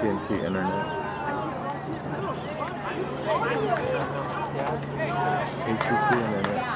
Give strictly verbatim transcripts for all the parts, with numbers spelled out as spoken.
and T internet. A T and T internet.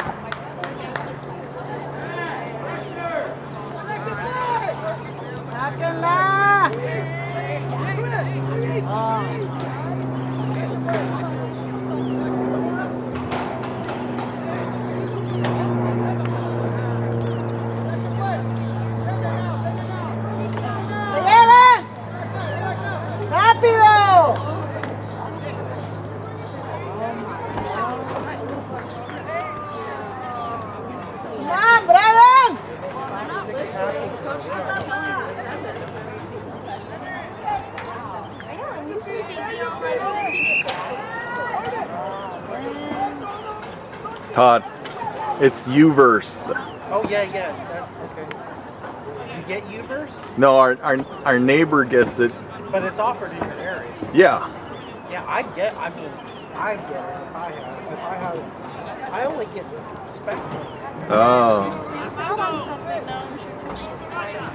Todd, it's U-verse. Oh yeah, yeah. That, okay. You get U-verse? No, our, our our neighbor gets it. But it's offered in your area. Yeah. Yeah, I get. I mean, I get it if I have. If I have, I only get Spectrum. Oh. You said on something. No, I'm sure she's right.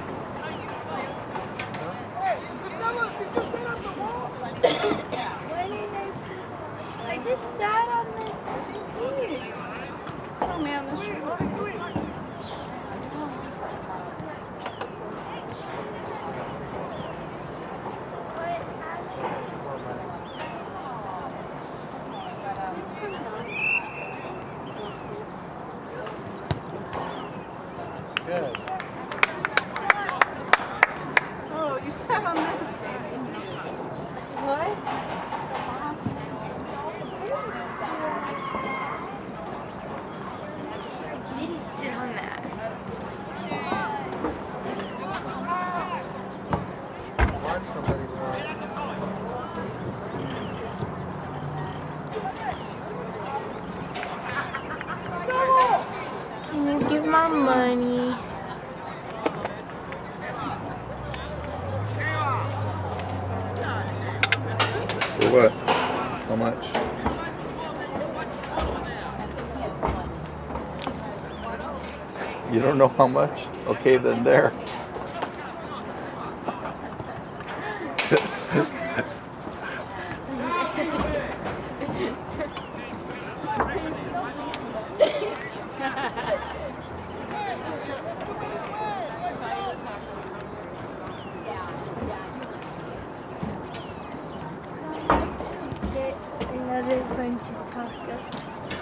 Why did I sit? I just sat on the seat. Oh man, this shirt looks good. Good. Oh, you sat on this, baby. What? Didn't sit on that. Watch somebody more. Can you give my money? For what? How much? You don't know how much? Okay, then there. Another bunch of tacos.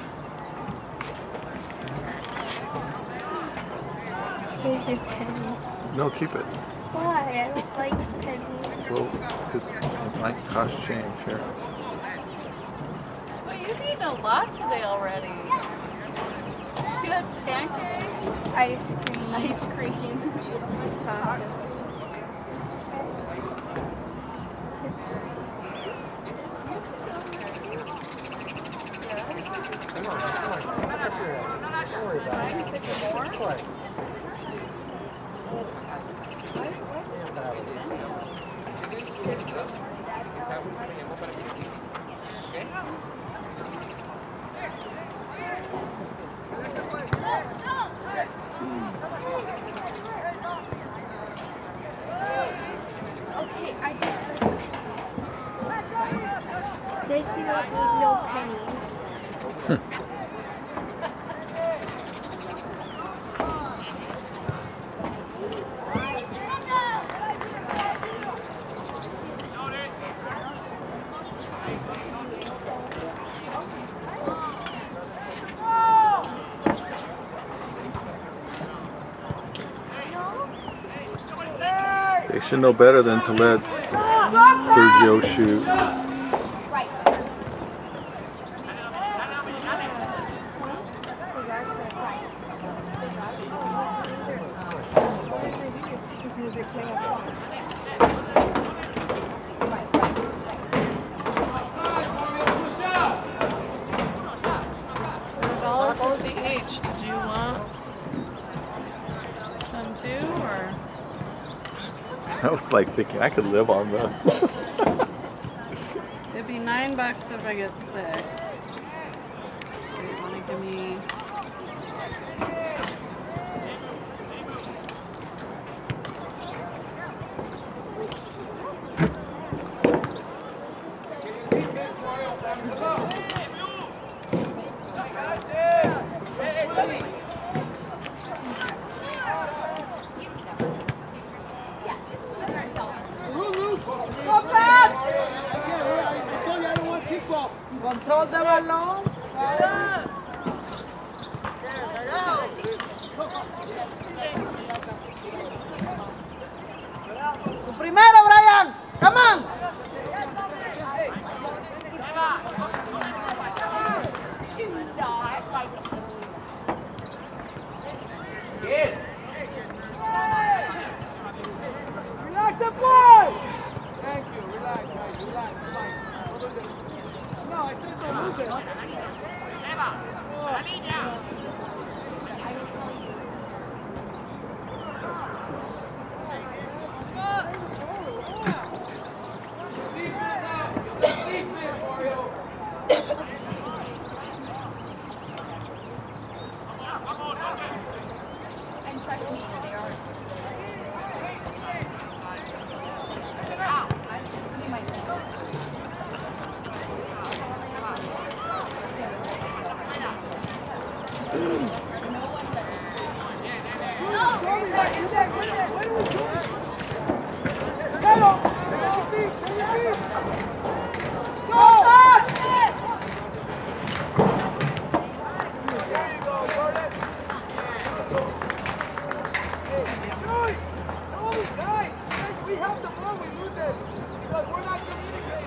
Here's your penny. No, keep it. Why? I don't like pennies. Well, because it might cost change here. Well, you've eaten a lot today already. You had pancakes, Ice cream. ice cream, Tacos. Come on, come on. Come up here. Don't worry about it. Just play. Okay, I just like pennies. She says she don't need no pennies. They should know better than to let Sergio shoot. dollar fifty each. Did you want some too, or? I was like thinking I could live on that. It'd be nine bucks if I get six. So you want to give me? primero, Brian. Come on. Relax the boy! Thank you. Relax, guys. Relax. No, I said don't lose it. And trust me, they are. It's gonna be my We have the ball, we lose it because we're not communicating.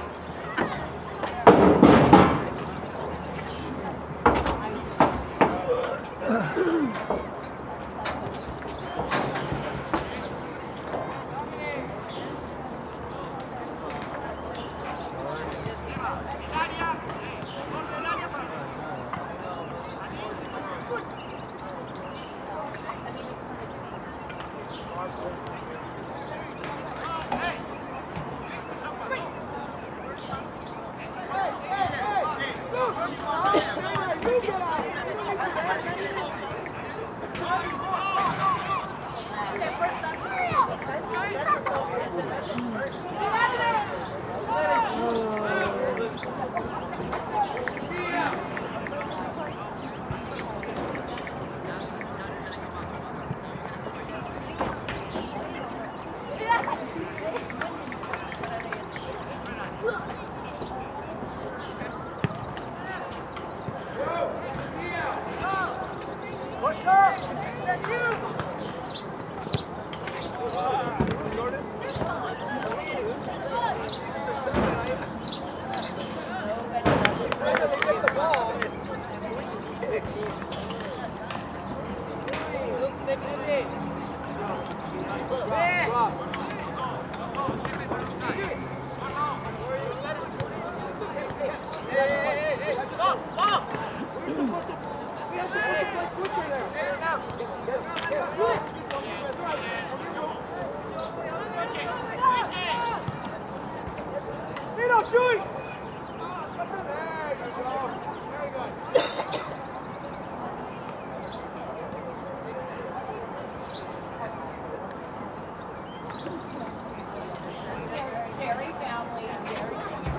very family, very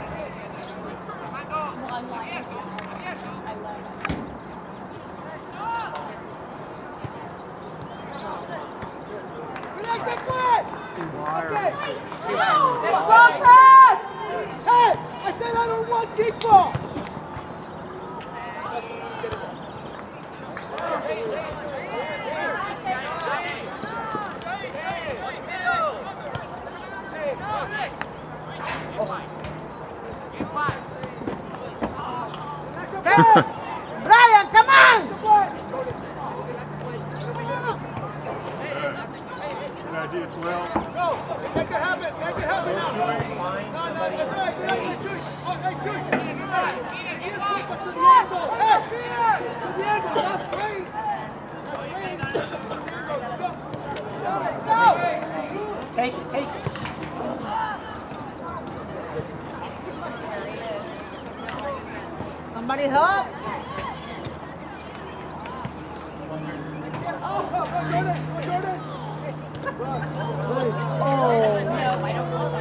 one line. I love it. Relax the foot! Okay. Let's go, Pats! Hey! I said I don't want kickball! Brian, come on! Good idea, it's well. Go! Make it happen! Make it happen now! No, no, that's right! That's right, Juice! Oh, hey, Juice! Get a kick up to the angle! Hey! To the angle! That's great! That's great! Go! Take it, take it. Somebody help! Oh, go, go, Jordan! Go, Jordan! Oh. No, I don't know.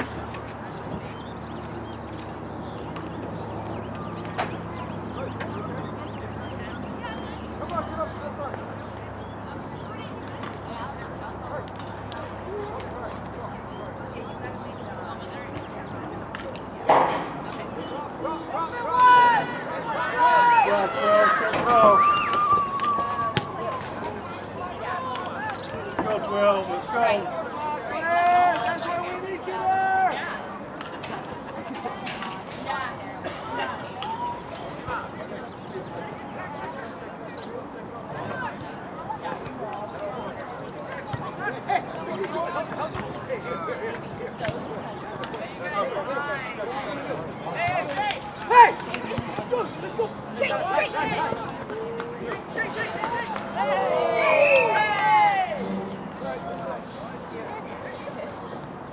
Go, Hey!